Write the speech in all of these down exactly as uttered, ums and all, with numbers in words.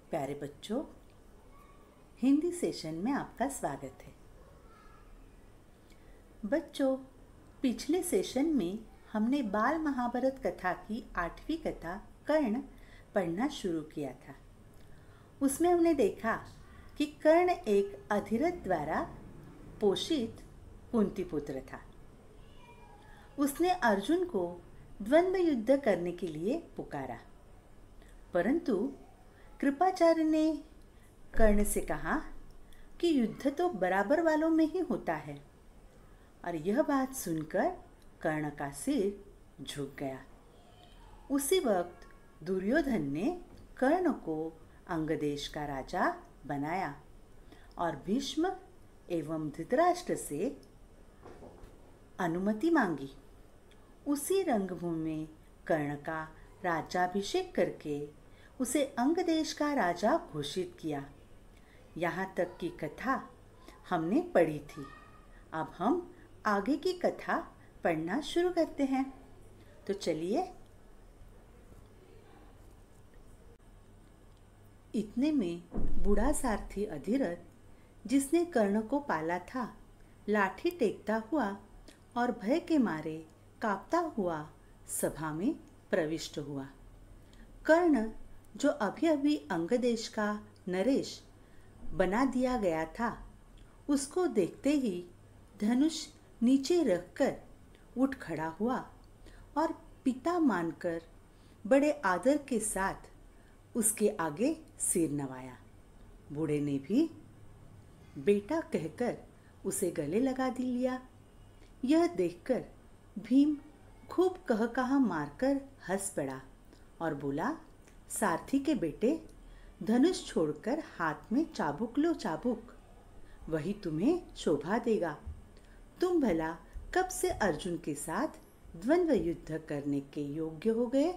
प्यारे बच्चों, हिंदी सेशन में आपका स्वागत है। बच्चों, पिछले सेशन में हमने बाल महाभारत कथा की आठवीं कथा कर्ण पढ़ना शुरू किया था। उसमें हमने देखा कि कर्ण एक अधिरथ द्वारा पोषित कुंती पुत्र था। उसने अर्जुन को द्वंद्व युद्ध करने के लिए पुकारा, परंतु कृपाचार्य ने कर्ण से कहा कि युद्ध तो बराबर वालों में ही होता है, और यह बात सुनकर कर्ण का सिर झुक गया। उसी वक्त दुर्योधन ने कर्ण को अंगदेश का राजा बनाया और भीष्म एवं धृतराष्ट्र से अनुमति मांगी। उसी रंगभूमि में कर्ण का राज्याभिषेक करके उसे अंगदेश का राजा घोषित किया। यहाँ तक की कथा हमने पढ़ी थी। अब हम आगे की कथा पढ़ना शुरू करते हैं। तो चलिए। इतने में बूढ़ा सारथी अधिरथ, जिसने कर्ण को पाला था, लाठी टेकता हुआ और भय के मारे कांपता हुआ सभा में प्रविष्ट हुआ। कर्ण, जो अभी अभी अंगदेश का नरेश बना दिया गया था, उसको देखते ही धनुष नीचे रखकर उठ खड़ा हुआ और पिता मानकर बड़े आदर के साथ उसके आगे सिर नवाया। बूढ़े ने भी बेटा कहकर उसे गले लगा दी लिया। यह देखकर भीम खूब कह कहा मारकर हंस पड़ा और बोला, सारथी के बेटे, धनुष छोड़कर हाथ में चाबुक लो चाबुक, वही तुम्हें शोभा देगा। तुम भला कब से अर्जुन के साथ द्वंद्व युद्ध करने के योग्य हो गए?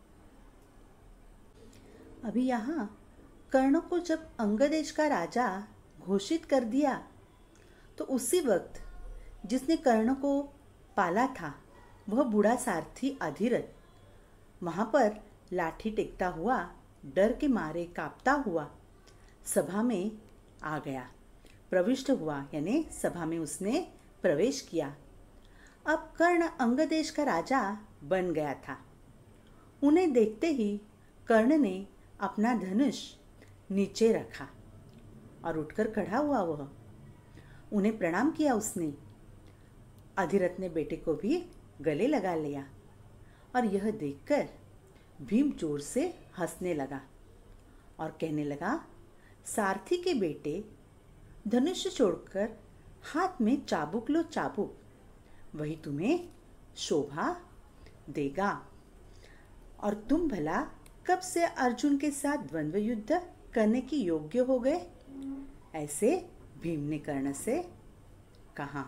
अभी यहाँ कर्ण को जब अंगदेश का राजा घोषित कर दिया, तो उसी वक्त जिसने कर्ण को पाला था, वह बूढ़ा सारथी अधिरथ वहां पर लाठी टेकता हुआ, डर के मारे कांपता हुआ सभा में आ गया, प्रविष्ट हुआ, यानी सभा में उसने प्रवेश किया। अब कर्ण अंगदेश का राजा बन गया था। उन्हें देखते ही कर्ण ने अपना धनुष नीचे रखा और उठकर खड़ा हुआ। वह उन्हें प्रणाम किया। उसने अधिरथ ने बेटे को भी गले लगा लिया और यह देखकर भीम जोर से हंसने लगा और कहने लगा, सारथी के बेटे, धनुष छोड़कर हाथ में चाबुक लो चाबुक, वही तुम्हें शोभा देगा। और तुम भला कब से अर्जुन के साथ द्वंद्व युद्ध करने की योग्य हो गए? ऐसे भीम ने कर्ण से कहा।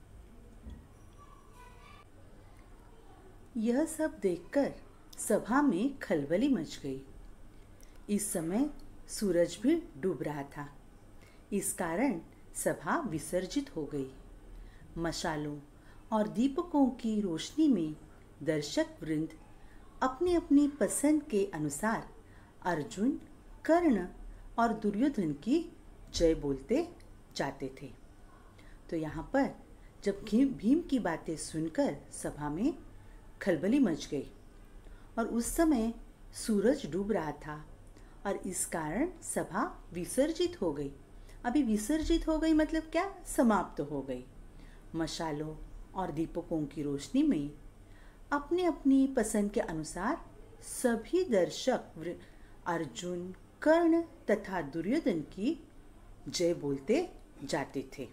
यह सब देखकर सभा में खलबली मच गई। इस समय सूरज भी डूब रहा था। इस कारण सभा विसर्जित हो गई। मशालों और दीपकों की रोशनी में दर्शक वृंद अपनी अपनी पसंद के अनुसार अर्जुन, कर्ण और दुर्योधन की जय बोलते जाते थे। तो यहाँ पर जब भीम की बातें सुनकर सभा में खलबली मच गई और उस समय सूरज डूब रहा था और इस कारण सभा विसर्जित हो गई। अभी विसर्जित हो गई मतलब क्या? समाप्त हो गई। मशालों और दीपकों की रोशनी में अपनी अपनी पसंद के अनुसार सभी दर्शक अर्जुन, कर्ण तथा दुर्योधन की जय बोलते जाते थे।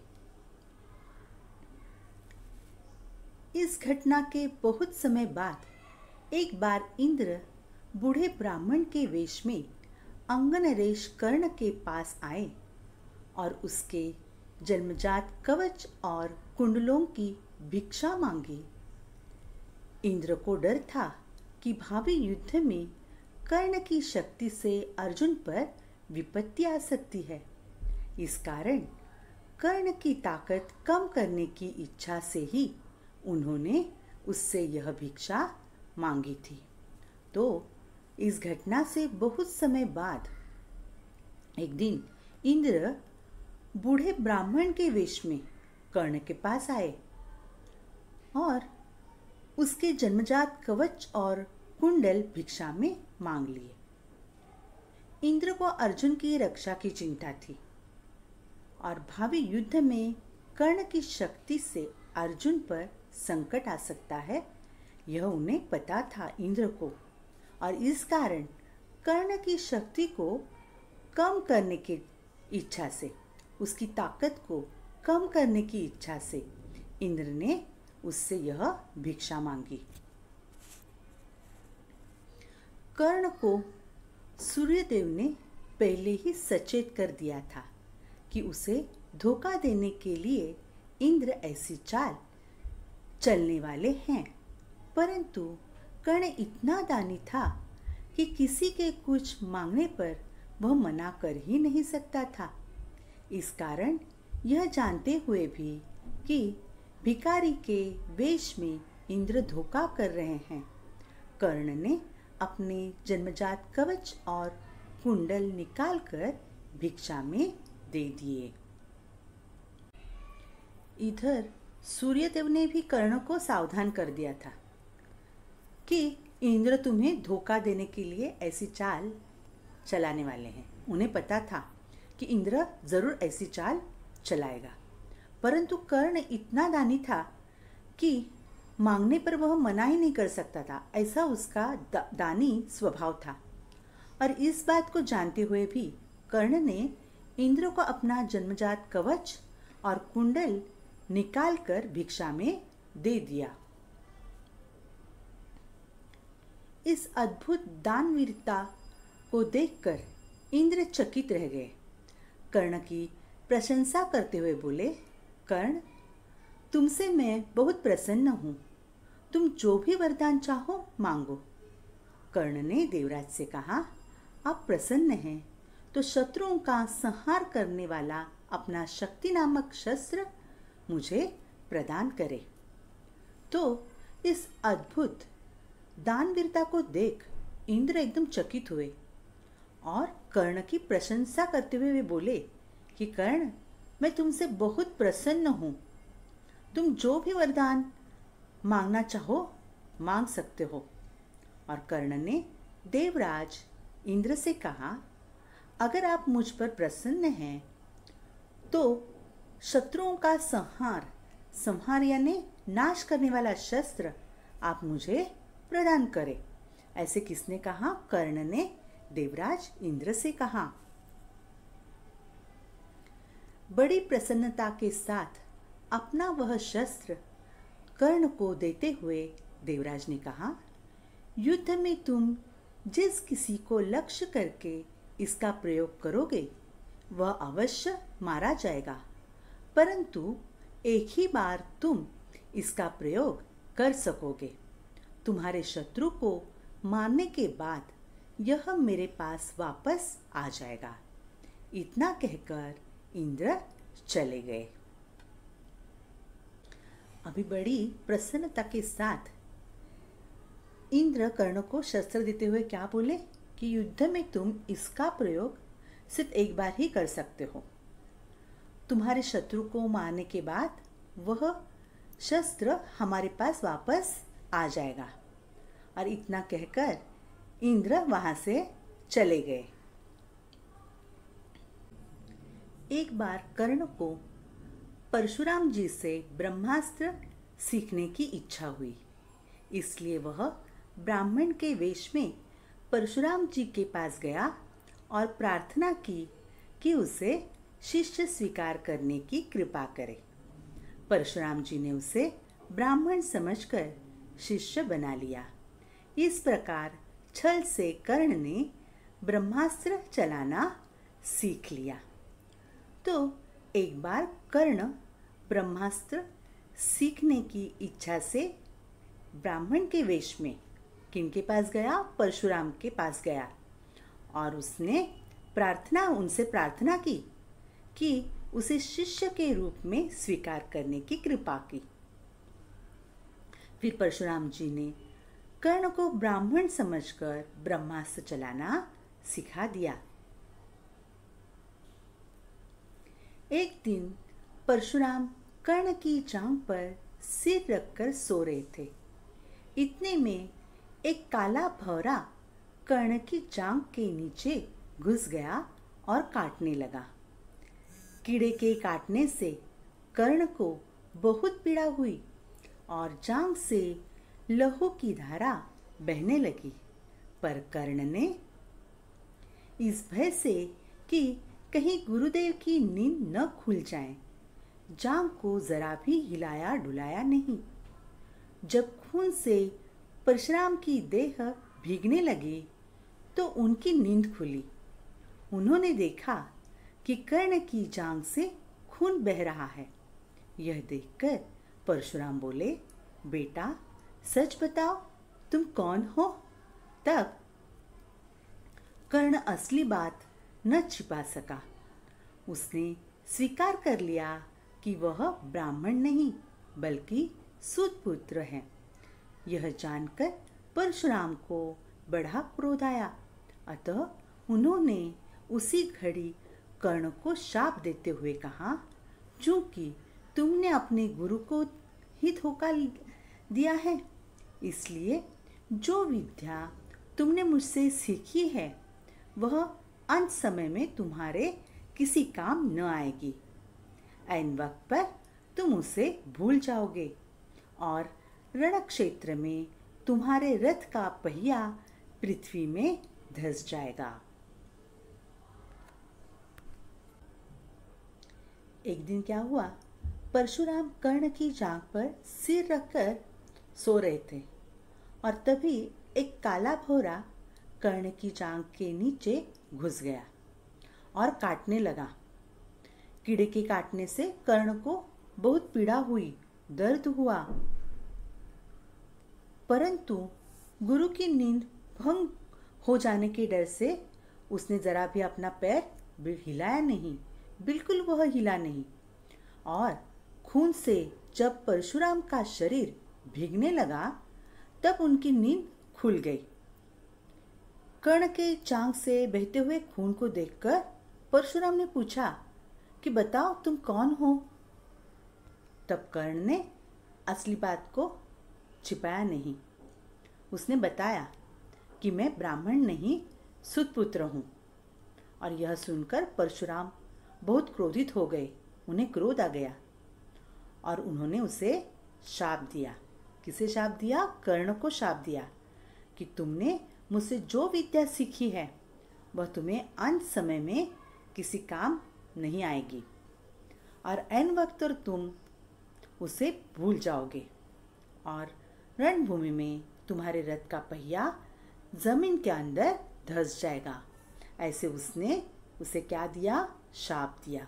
इस घटना के बहुत समय बाद एक बार इंद्र बूढ़े ब्राह्मण के वेश में अंगनरेश कर्ण के पास आए और उसके जन्मजात कवच और कुंडलों की भिक्षा मांगी। इंद्र को डर था कि भावी युद्ध में कर्ण की शक्ति से अर्जुन पर विपत्ति आ सकती है। इस कारण कर्ण की ताकत कम करने की इच्छा से ही उन्होंने उससे यह भिक्षा मांगी थी। तो इस घटना से बहुत समय बाद एक दिन इंद्र बूढ़े ब्राह्मण के वेश में कर्ण के पास आए और उसके जन्मजात कवच और कुंडल भिक्षा में मांग लिए। इंद्र को अर्जुन की रक्षा की चिंता थी और भावी युद्ध में कर्ण की शक्ति से अर्जुन पर संकट आ सकता है, यह उन्हें पता था इंद्र को। और इस कारण कर्ण की शक्ति को कम करने की इच्छा से, उसकी ताकत को कम करने की इच्छा से इंद्र ने उससे यह भिक्षा मांगी। कर्ण को सूर्यदेव ने पहले ही सचेत कर दिया था कि उसे धोखा देने के लिए इंद्र ऐसी चाल चलने वाले हैं, परंतु कर्ण इतना दानी था कि किसी के कुछ मांगने पर वह मना कर ही नहीं सकता था। इस कारण यह जानते हुए भी कि भिखारी के वेश में इंद्र धोखा कर रहे हैं, कर्ण ने अपने जन्मजात कवच और कुंडल निकालकर भिक्षा में दे दिए। इधर सूर्यदेव ने भी कर्ण को सावधान कर दिया था कि इंद्र तुम्हें धोखा देने के लिए ऐसी चाल चलाने वाले हैं। उन्हें पता था कि इंद्र जरूर ऐसी चाल चलाएगा, परंतु कर्ण इतना दानी था कि मांगने पर वह मना ही नहीं कर सकता था। ऐसा उसका दा, दानी स्वभाव था। और इस बात को जानते हुए भी कर्ण ने इंद्र को अपना जन्मजात कवच और कुंडल निकालकर भिक्षा में दे दिया। इस अद्भुत दानवीरता को देखकर इंद्र चकित रह गए। कर्ण की प्रशंसा करते हुए बोले, कर्ण, तुमसे मैं बहुत प्रसन्न हूँ, तुम जो भी वरदान चाहो मांगो। कर्ण ने देवराज से कहा, आप प्रसन्न हैं तो शत्रुओं का संहार करने वाला अपना शक्ति नामक शस्त्र मुझे प्रदान करे। तो इस अद्भुत दानवीरता को देख इंद्र एकदम चकित हुए और कर्ण की प्रशंसा करते हुए वे बोले कि कर्ण, मैं तुमसे बहुत प्रसन्न हूँ, तुम जो भी वरदान मांगना चाहो मांग सकते हो। और कर्ण ने देवराज इंद्र से कहा, अगर आप मुझ पर प्रसन्न हैं तो शत्रुओं का संहार संहार यानी नाश करने वाला शस्त्र आप मुझे प्रदान करें। ऐसे किसने कहा? कर्ण ने देवराज इंद्र से कहा। बड़ी प्रसन्नता के साथ अपना वह शस्त्र कर्ण को देते हुए देवराज ने कहा, युद्ध में तुम जिस किसी को लक्ष्य करके इसका प्रयोग करोगे वह अवश्य मारा जाएगा, परंतु एक ही बार तुम इसका प्रयोग कर सकोगे। तुम्हारे शत्रु को मारने के बाद यह मेरे पास वापस आ जाएगा। इतना कहकर इंद्र चले गए। अभी बड़ी प्रसन्नता के साथ इंद्र कर्ण को शस्त्र देते हुए क्या बोले कि युद्ध में तुम इसका प्रयोग सिर्फ एक बार ही कर सकते हो। तुम्हारे शत्रु को मारने के बाद वह शस्त्र हमारे पास वापस आ जाएगा। और इतना कहकर इंद्र वहां से चले गए। एक बार कर्ण को परशुराम जी से ब्रह्मास्त्र सीखने की इच्छा हुई, इसलिए वह ब्राह्मण के वेश में परशुराम जी के पास गया और प्रार्थना की कि उसे शिष्य स्वीकार करने की कृपा करे। परशुराम जी ने उसे ब्राह्मण समझकर शिष्य बना लिया। इस प्रकार छल से कर्ण ने ब्रह्मास्त्र चलाना सीख लिया। तो एक बार कर्ण ब्रह्मास्त्र सीखने की इच्छा से ब्राह्मण के वेश में किनके पास गया? परशुराम के पास गया और उसने प्रार्थना उनसे प्रार्थना की कि उसे शिष्य के रूप में स्वीकार करने की कृपा की। फिर परशुराम जी ने कर्ण को ब्राह्मण समझकर ब्रह्मास्त्र चलाना सिखा दिया। एक दिन परशुराम कर्ण की जांघ पर सिर रखकर सो रहे थे। इतने में एक काला भौरा कर्ण की जांघ के नीचे घुस गया और काटने लगा। कीड़े के काटने से कर्ण को बहुत पीड़ा हुई और जांघ से लहू की धारा बहने लगी। पर कर्ण ने इस भय से कि कहीं गुरुदेव की नींद न खुल जाए, जांघ को जरा भी हिलाया डुलाया नहीं। जब खून से परशुराम की देह भीगने लगी तो उनकी नींद खुली। उन्होंने देखा कि कर्ण की जांघ से खून बह रहा है। यह देखकर परशुराम बोले, बेटा सच बताओ, तुम कौन हो? तब कर्ण असली बात न छिपा सका। उसने स्वीकार कर लिया कि वह ब्राह्मण नहीं बल्कि सूत पुत्र है। यह जानकर परशुराम को बड़ा क्रोध आया। अतः उन्होंने उसी घड़ी कर्ण को शाप देते हुए कहा, चूंकि तुमने अपने गुरु को ही धोखा दिया है, इसलिए जो विद्या तुमने मुझसे सीखी है वह अंत समय में तुम्हारे किसी काम न आएगी। ऐन वक्त पर तुम उसे भूल जाओगे और रण क्षेत्र में तुम्हारे रथ का पहिया पृथ्वी में धंस जाएगा। एक दिन क्या हुआ, परशुराम कर्ण की जांघ पर सिर रखकर सो रहे थे और तभी एक काला भौरा कर्ण की जांघ के नीचे घुस गया और काटने लगा। कीड़े के काटने से कर्ण को बहुत पीड़ा हुई, दर्द हुआ, परंतु गुरु की नींद भंग हो जाने के डर से उसने जरा भी अपना पैर हिलाया नहीं, बिल्कुल वह हिला नहीं। और खून से जब परशुराम का शरीर भीगने लगा तब उनकी नींद खुल गई। कर्ण के जांघ से बहते हुए खून को देखकर परशुराम ने पूछा कि बताओ तुम कौन हो? तब कर्ण ने असली बात को छिपाया नहीं। उसने बताया कि मैं ब्राह्मण नहीं सूत पुत्र हूँ। और यह सुनकर परशुराम बहुत क्रोधित हो गए। उन्हें क्रोध आ गया और उन्होंने उसे शाप दिया। किसे शाप दिया? कर्ण को शाप दिया कि तुमने मुझसे जो विद्या सीखी है वह तुम्हें अंत समय में किसी काम नहीं आएगी और ऐन वक्त पर तुम उसे भूल जाओगे और रणभूमि में तुम्हारे रथ का पहिया जमीन के अंदर धंस जाएगा। ऐसे उसने उसे क्या दिया? शाप दिया।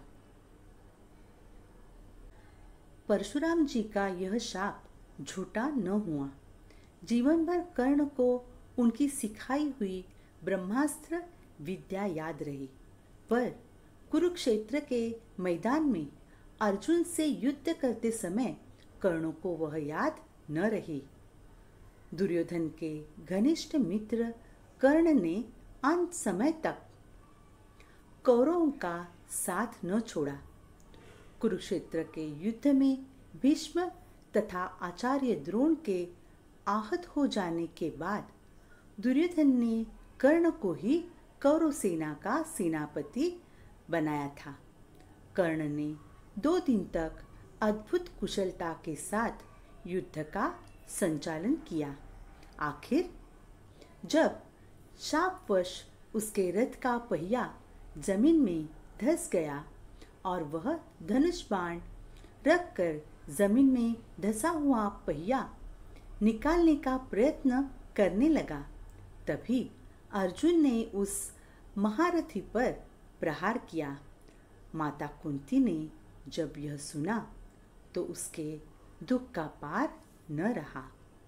परशुराम जी का यह शाप झूठा न हुआ। जीवन भर कर्ण को उनकी सिखाई हुई ब्रह्मास्त्र विद्या याद रही, पर कुरुक्षेत्र के मैदान में अर्जुन से युद्ध करते समय कर्ण को वह याद न रही। दुर्योधन के घनिष्ठ मित्र कर्ण ने अंत समय तक कौरवों का साथ न छोड़ा। कुरुक्षेत्र के युद्ध में भीष्म तथा आचार्य द्रोण के आहत हो जाने के बाद दुर्योधन ने कर्ण को ही कौरव सेना का सेनापति बनाया था। कर्ण ने दो दिन तक अद्भुत कुशलता के साथ युद्ध का संचालन किया। आखिर जब शापवश उसके रथ का पहिया जमीन में धंस गया और वह धनुष बाण रखकर जमीन में धंसा हुआ पहिया निकालने का प्रयत्न करने लगा, तभी अर्जुन ने उस महारथी पर प्रहार किया। माता कुंती ने जब यह सुना तो उसके दुख का पार न रहा।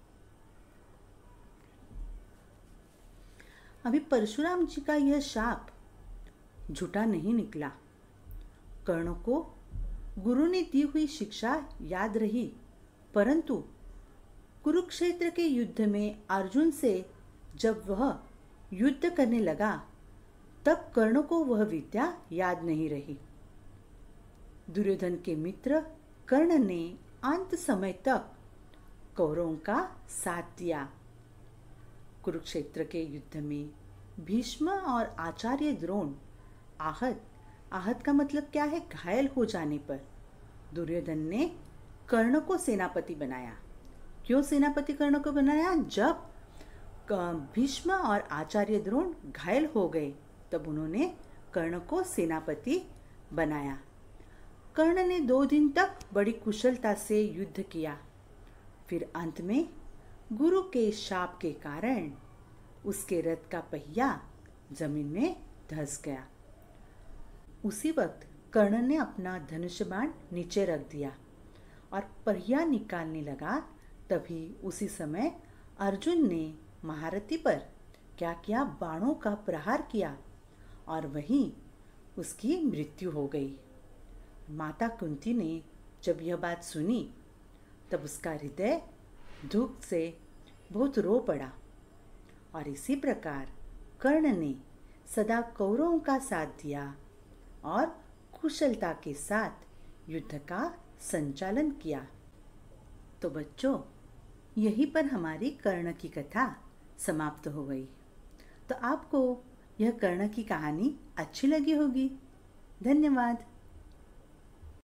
अभी परशुराम जी का यह शाप झूठा नहीं निकला। कर्ण को गुरु ने दी हुई शिक्षा याद रही, परंतु कुरुक्षेत्र के युद्ध में अर्जुन से जब वह युद्ध करने लगा तब कर्ण को वह विद्या याद नहीं रही। दुर्योधन के मित्र कर्ण ने अंत समय तक कौरवों का साथ दिया। कुरुक्षेत्र के युद्ध में भीष्म और आचार्य द्रोण आहत आहत का मतलब क्या है? घायल हो जाने पर दुर्योधन ने कर्ण को सेनापति बनाया। क्यों सेनापति कर्ण को बनाया? जब भीष्म और आचार्य द्रोण घायल हो गए तब उन्होंने कर्ण को सेनापति बनाया। कर्ण ने दो दिन तक बड़ी कुशलता से युद्ध किया। फिर अंत में गुरु के शाप के कारण उसके रथ का पहिया जमीन में धंस गया। उसी वक्त कर्ण ने अपना धनुष बाण नीचे रख दिया और पहिया निकालने लगा। तभी उसी समय अर्जुन ने महारथी पर क्या किया? बाणों का प्रहार किया और वहीं उसकी मृत्यु हो गई। माता कुंती ने जब यह बात सुनी तब उसका हृदय दुख से बहुत रो पड़ा। और इसी प्रकार कर्ण ने सदा कौरवों का साथ दिया और कुशलता के साथ युद्ध का संचालन किया। तो बच्चों, यहीं पर हमारी कर्ण की कथा समाप्त हो गई। तो आपको यह कर्ण की कहानी अच्छी लगी होगी। धन्यवाद।